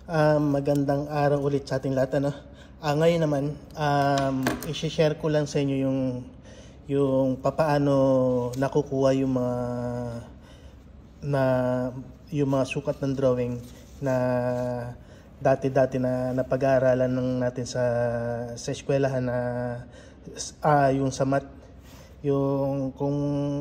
Magandang araw ulit sa ating lahat, ano? Ngayon naman, i-share ko lang sa inyo yung papaano nakukuha yung mga sukat ng drawing na dati-dati na napag-aaralan natin sa eskwelahan na yung sa math, yung kung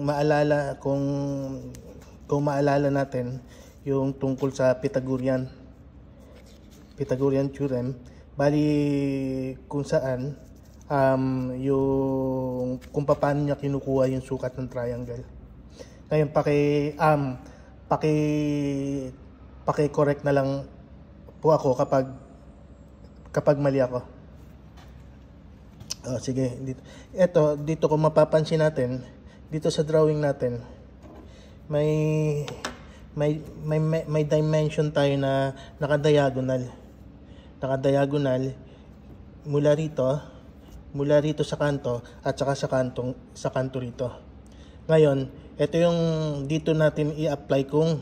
maalala natin yung tungkol sa Pythagorean theorem, bali kung saan yung kung paano niya kinukuha yung sukat ng triangle. Ngayon paki-correct na lang po ako kapag mali ako. Sige, dito kung mapapansin natin, dito sa drawing natin, may dimension tayo na nakadiagonal mula rito sa kanto at saka sa kanto rito. Ngayon, ito yung dito natin i-apply kung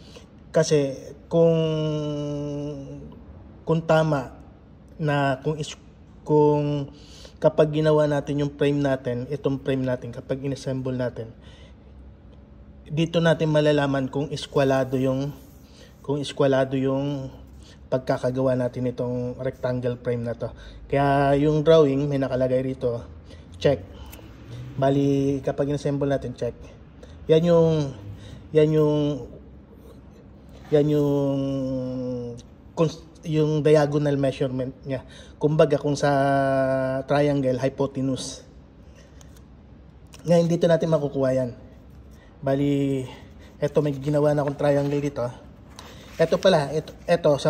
tama na kung kapag ginawa natin yung frame natin, itong frame natin, kapag inassemble natin, dito natin malalaman kung iskwalado yung pagkakagawa natin itong rectangle frame na to. Kaya yung drawing may nakalagay rito, check. Bali kapag inassemble natin, check. Yan yung diagonal measurement niya. Kumbaga kung sa triangle, hypotenuse. Ngayon dito natin makukuha yan. Bali, eto may ginawa na akong triangle dito. Ito pala, ito sa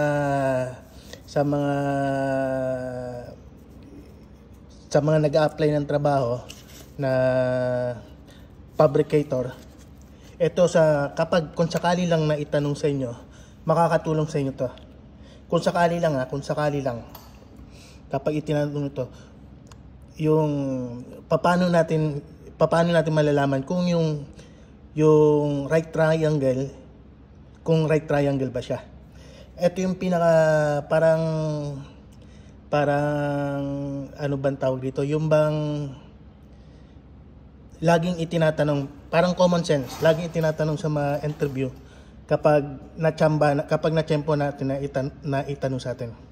mga nag-a-apply ng trabaho na fabricator. Ito kung sakali lang na itanong sa inyo, makakatulong sa inyo to. Kung sakali lang kapag itinanong ito, yung paano natin malalaman kung yung right triangle, kung right triangle ba siya. Ito yung parang ano bang tawag dito, yung bang laging itinatanong, parang common sense, laging itinatanong sa mga interview kapag na-tsempo natin na itanong sa atin.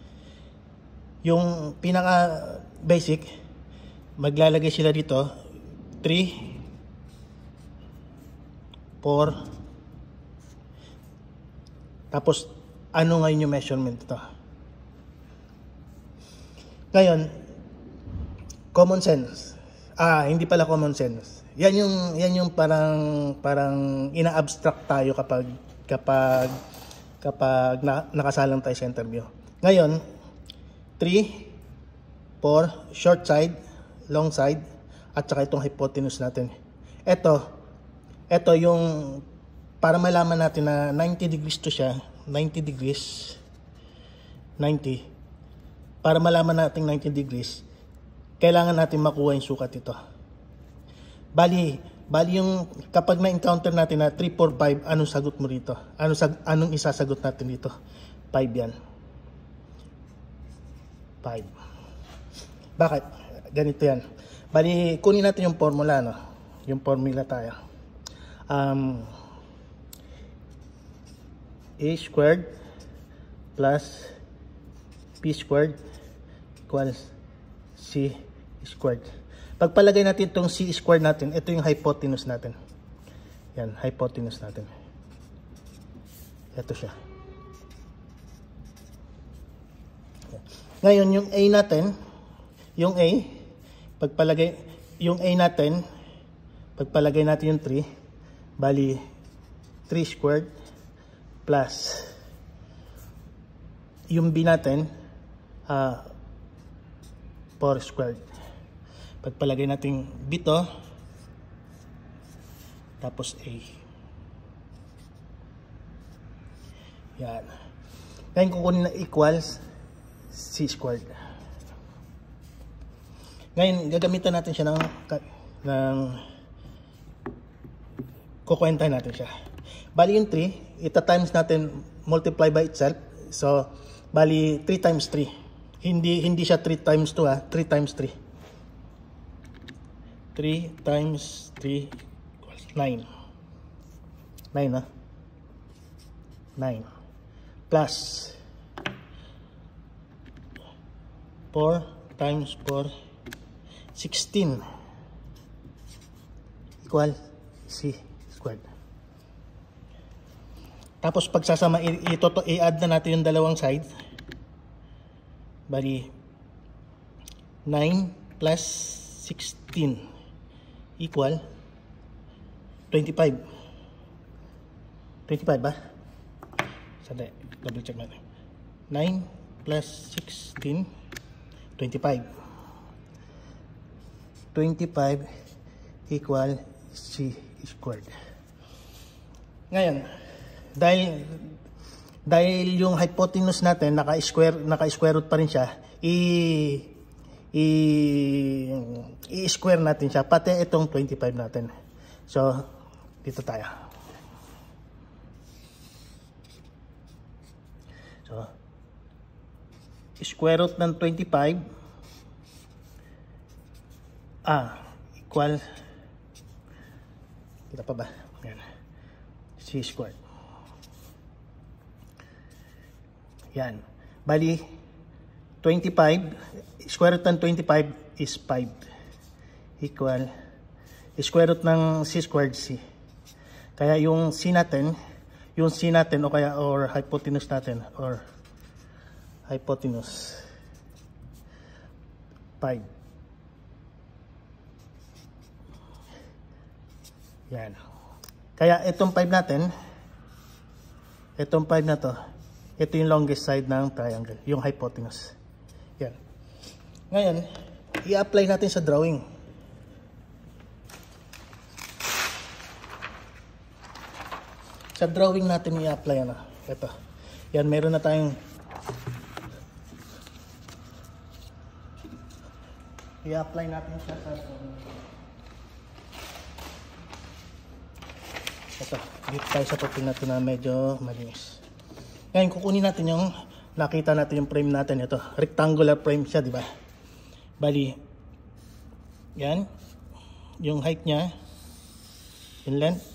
Yung pinaka basic, maglalagay sila dito 3, 4, tapos ano ngayon yung measurement ito. Ngayon, common sense. Hindi pala common sense. Yan yung parang ina-abstract tayo kapag nakasalang tayo sa interview. Ngayon, 3, 4, short side, long side, at saka itong hypotenuse natin. Ito yung para malaman natin na 90 degrees to siya, 90 degrees, 90. Para malaman natin 90 degrees, kailangan natin makuha yung sukat ito. Bali yung kapag na-encounter natin na 3, 4, 5, anong sagot mo rito? Anong isasagot natin dito? 5 yan. 5. Bakit? Ganito yan. Bali, kunin natin yung formula, no? Yung formula tayo. A squared plus B squared equals C squared. Pagpalagay natin itong C squared natin, ito yung hypotenuse natin. Yan, hypotenuse natin. Ito siya. Ngayon, yung A natin, pagpalagay natin yung 3, bali 3 squared plus yung B natin 4 squared. Pagpalagay natin B to, tapos A. Yan. Ngayon kukunin na equals C squared. Ngayon gagamitan natin siya kukwenta natin siya. Bali yung 3, ita-times natin, multiply by itself, So, bali 3 times 3. Hindi siya 3 times 2 ha, 3 times 3. 3 times 3 equals 9. 9 ha? 9. Plus 4 times 4, 16. Equal C squared. Tapos pagsasama, i-add na natin yung dalawang side. Bali 9 plus 16 equal 25. 25 ba? Sandali, double check natin. 9 plus 16, 25. 25 equal C squared. Ngayon, dahil yung hypotenuse natin naka-square root pa rin siya, i-square natin siya pati itong 25 natin. So, dito tayo. So, square root ng 25 equal, kita pa ba? Yan. C squared. Yan. Bali, 25, square root ng 25 is 5. Equal, square root ng C squared C. Kaya yung C natin o kaya or hypotenuse natin or hypotenuse 5. Yan. Kaya itong 5 natin, itong 5 na to, ito yung longest side ng triangle, yung hypotenuse. Yan. Ngayon, i-apply natin sa drawing. Sa drawing natin i-apply na. Ito. Yan, meron na tayong i-apply natin siya sa ito. Dito tayo sa papel na ito na medyo malinis. Ngayon, kukunin natin yung nakita natin yung frame natin. Ito, rectangular frame siya, di ba? Bali, yan. Yung height niya, yung length.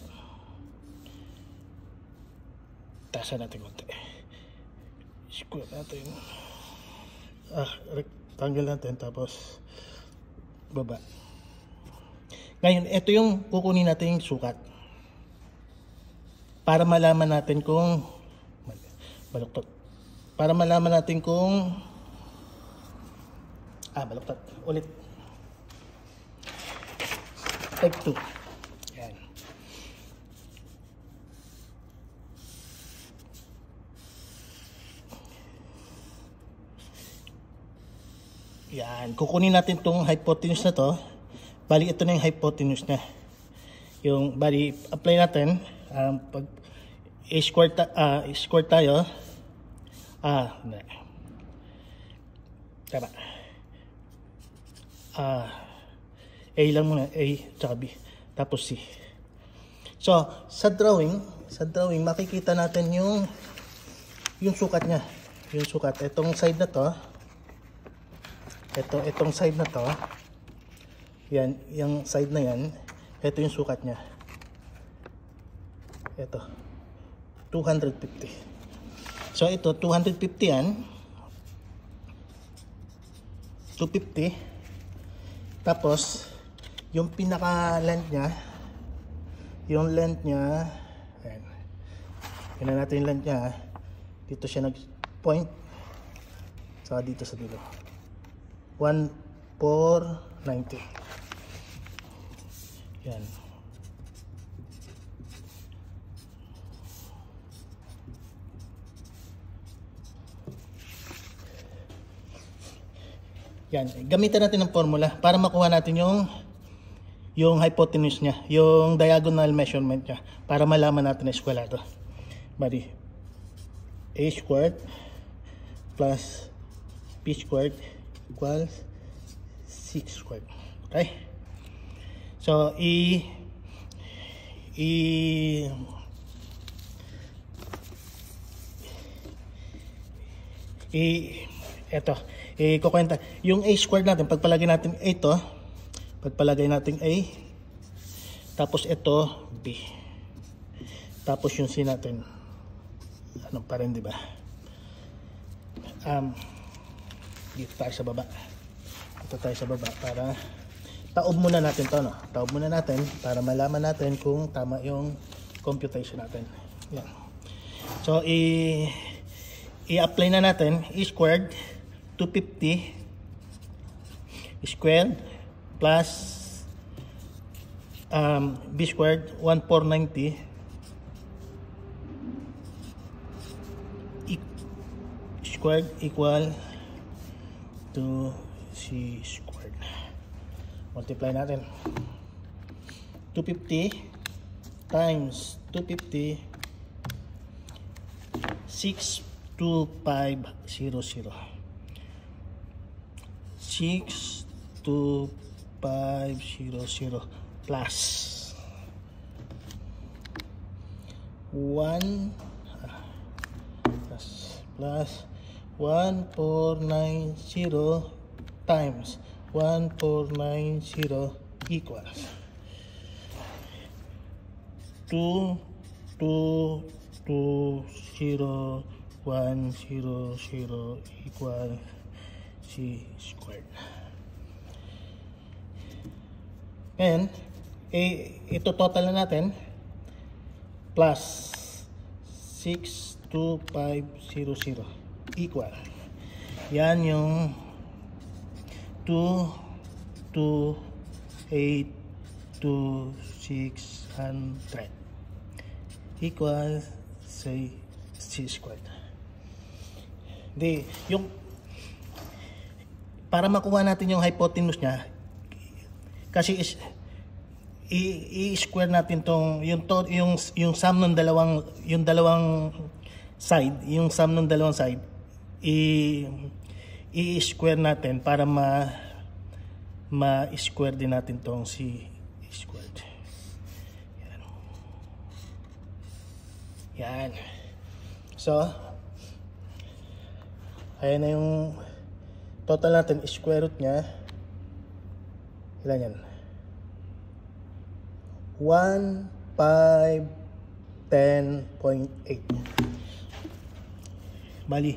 Tasan natin konti. Square natin. Rectangle natin, tapos baba. Ngayon, ito yung kukunin natin yung sukat. Para malaman natin kung baluktot. Para malaman natin kung baluktot. Ulit. Type 2. Yan. Yan. Kukunin natin tong hypotenuse na to. Bali, ito na yung hypotenuse niya. Yung, bali, apply natin. Pag square tayo. Hindi. Tama. A lang muna. A, tsaka B. Tapos C. So, sa drawing, makikita natin yung sukat niya. Yung sukat. Itong side na to. Itong side na to. Yan. Yung side na yan. Ito yung sukat niya. Ito. 250. So ito 250 yan. 250. Tapos yung pinaka length niya, ayan. Tingnan natin yung length niya. Dito siya nag-point. Saka dito sa dulo. 1,490. Yan. Yan, gamitan natin ng formula para makuha natin yung hypotenuse niya, yung diagonal measurement niya, para malaman natin na eskwalado. Bali, A squared plus B squared equals 6 squared. Okay? So, Eto, ikukwenta. Yung a squared natin, pagpalagay natin a to, pagpalagay natin a, tapos ito, b. Tapos yung c natin, ano pa rin, di ba? Dito tayo sa baba. Dito tayo sa baba para taob muna natin to, no? Taob muna natin para malaman natin kung tama yung computation natin. Yan. So, i-apply na natin e squared 250 squared plus b squared 1490 squared equal to c squared. Multiply natin. 250 times 250 62500 62500 plus 1 plus 1490 times 1490 equals 2220100 equal c squared. And ito total na natin plus 62500 equal. Yan yung 2282600 equals say c squared. Di, yung para makuha natin yung hypotenuse niya, kasi i-square natin tong yung sum ng dalawang side, yung sum ng dalawang side i-square natin para ma-square din natin tong c squared. Yan. Yan. So, ayan na yung total natin, square root niya. Ilan yan? 1510.8. Bali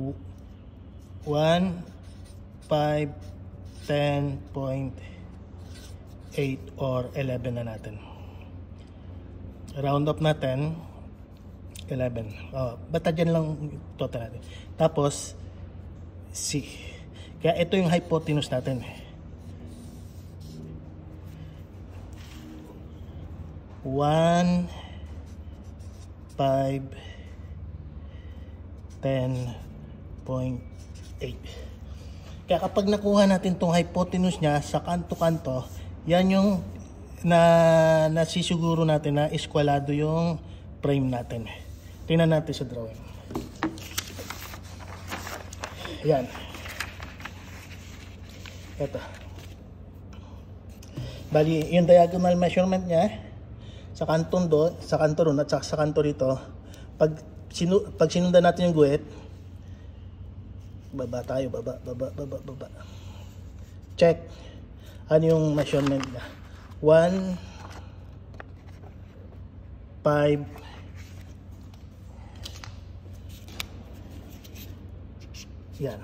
1510.8 or 11 na natin. Round up natin 11. Basta dyan lang total natin. Tapos C. Kaya ito yung hypotenuse natin. 1510.8. Kaya kapag nakuha natin tong hypotenuse niya sa kanto-kanto, yan yung nasisiguro natin na iskwalado yung frame natin. Tingnan natin sa drawing. Yan. Ito. Bali, yung diagonal measurement niya sa kanto ron at sa kanto rito, pag sinundan natin yung guhit, baba tayo, baba. Check. Ano yung measurement niya? 1, 5, yan.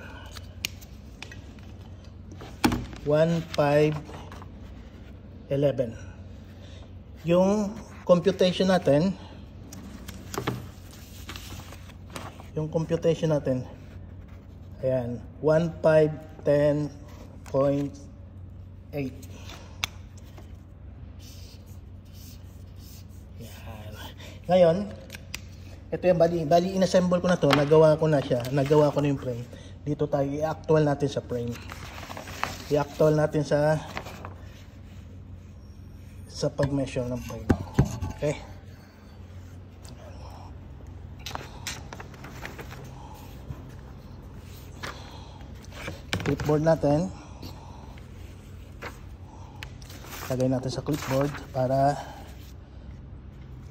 1, 5, 11. Yung computation natin, ayan, 1510.8. Yan. Ngayon, ito yung bali inassemble ko na to, nagawa ko na yung frame. Dito tayo i-actual natin sa frame. I-actual natin sa pag-measure ng frame. Okay? Clipboard natin. Lagay natin sa clipboard para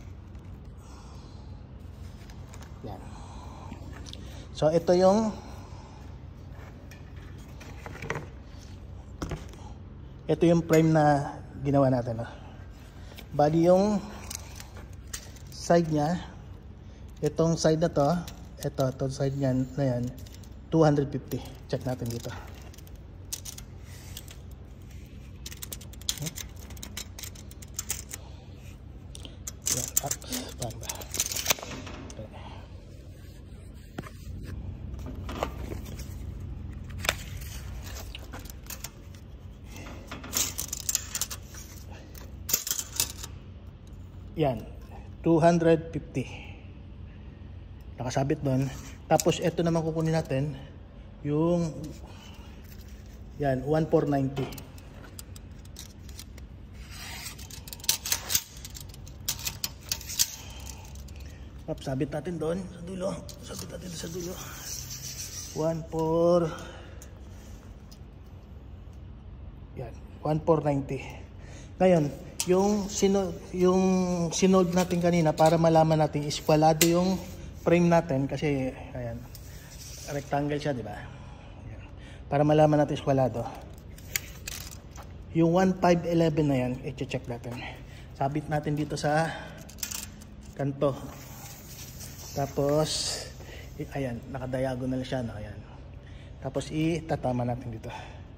yan. So ito yung ito yung frame na ginawa natin. Bali yung side niya, itong side na to, itong side niya na yan, 250. Check natin dito. Yan, up, paano ba? Yan, 250. Nakasabit doon. Tapos ito naman kukunin natin yung yan, 1490. Sabit natin doon sa dulo. Sabit natin sa dulo. 14. Yan, 1490. Ngayon, yung sinold natin kanina para malaman natin iskwalado yung frame natin kasi ayan, rectangle siya, di ba? Para malaman natin iskwalado. Yung 1511 na yan, i-check natin. Sabit natin dito sa kanto. Tapos ayan, naka-diagonal siya, ayan. Tapos itatama natin dito.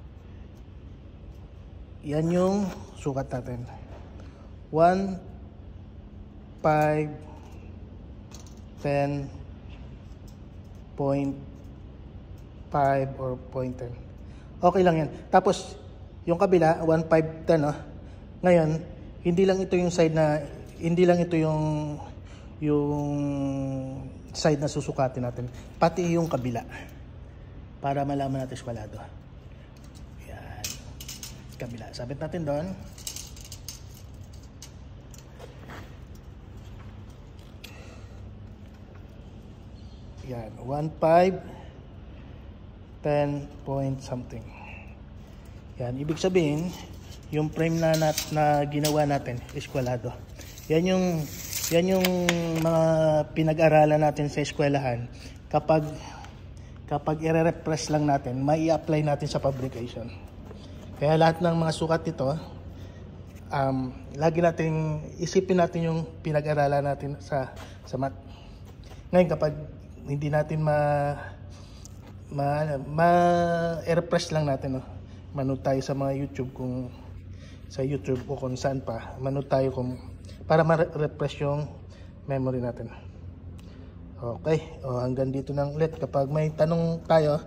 Yan yung sukat natin. 1, 5, 10, 0.5 or 0.10. Okay lang yan. Tapos, yung kabila, 1, 5, 10. Ngayon, hindi lang ito yung side na, hindi lang ito yung side na susukatin natin. Pati yung kabila. Para malaman natin iskwalado. Yan. Kabila. Sabit natin doon. Yan, 1.5, 10 point something. Yan, ibig sabihin, yung frame na ginawa natin, iskwalado. Yan yung mga pinag-aralan natin sa eskwelahan. Kapag i-repress lang natin, may i-apply natin sa fabrication. Kaya lahat ng mga sukat nito, lagi natin, isipin natin yung pinag-aralan natin sa math. Ngayon, kapag hindi natin ma-repress lang natin, manood tayo sa mga YouTube, kung sa YouTube o kung saan pa, manood tayo para ma-refresh yung memory natin. Okay, hanggang dito lang ulit. Kapag may tanong kayo,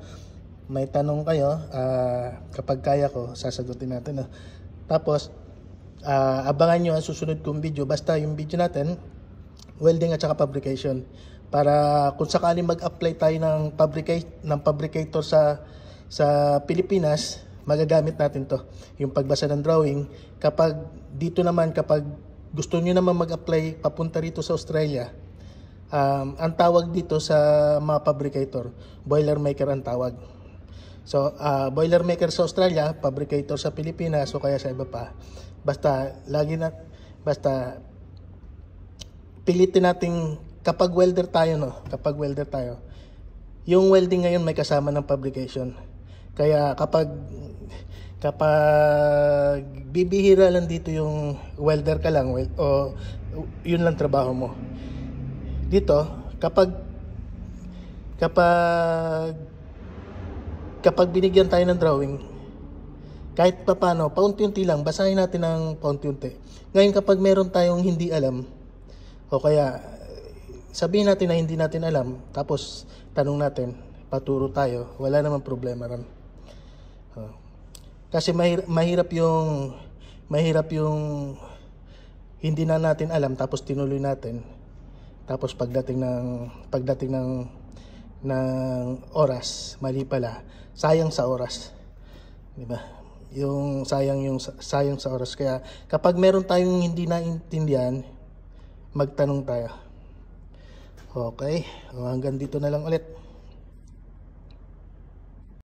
kapag kaya ko, sasagutin natin. Tapos, abangan nyo ang susunod kong video. Basta yung video natin, welding at saka fabrication. Para kung sakaling mag-apply tayo ng fabricator sa Pilipinas, magagamit natin to. Yung pagbasa ng drawing. Kapag gusto nyo naman mag-apply papunta rito sa Australia, ang tawag dito sa mga fabricator, boilermaker ang tawag. So, boilermaker sa Australia, fabricator sa Pilipinas, o kaya sa iba pa. Basta pilitin nating kapag welder tayo, yung welding ngayon may kasama ng fabrication. Kaya kapag bibihira lang dito yung welder ka lang, o yun lang trabaho mo. Dito, kapag binigyan tayo ng drawing, kahit pa paano, paunti-unti lang, basahin natin ng paunti-unti. Ngayon, kapag meron tayong hindi alam, o kaya sabihin natin na hindi natin alam, tapos tanong natin, paturo tayo, wala namang problema ron. Kasi mahirap yung hindi na natin alam tapos tinuloy natin. Tapos pagdating ng oras, mali pala. Sayang sa oras. 'Di ba? Sayang sa oras. Kaya kapag meron tayong hindi naintindihan, magtanong tayo. Okay, hanggang dito na lang ulit.